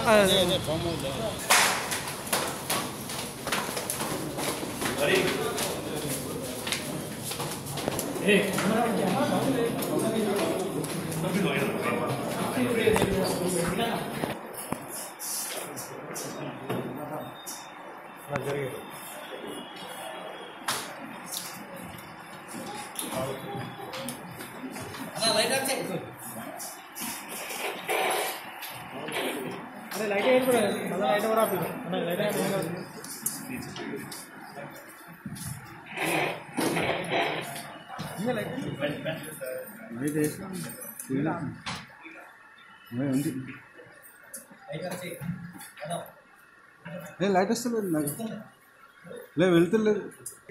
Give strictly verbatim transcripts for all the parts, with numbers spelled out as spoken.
अरे लाइट है पर मतलब लाइट और आप ना लाइट है ये लाइट नहीं देख मैं ఉంది ఏ లైట్ వస్తలేదు నాకు లే వెళ్తలేదు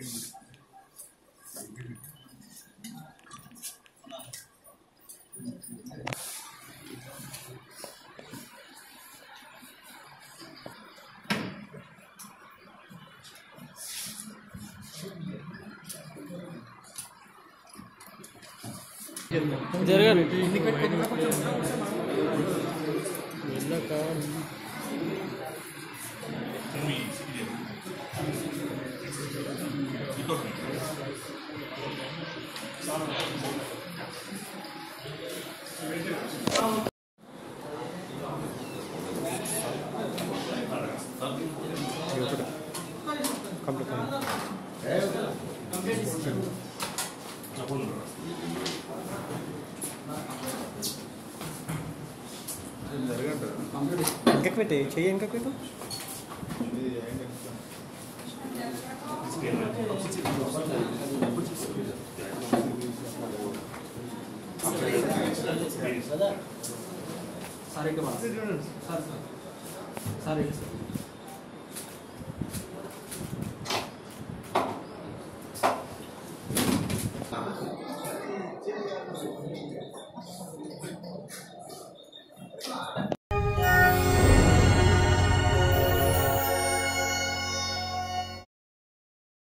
జరగాలి ఎన్ని పెట్టుకుంటున్నా కొంచెం వెళ్ళక ఇంకా పెట్టే చెయ్యి ఇంకా పెట్టు సరే సరే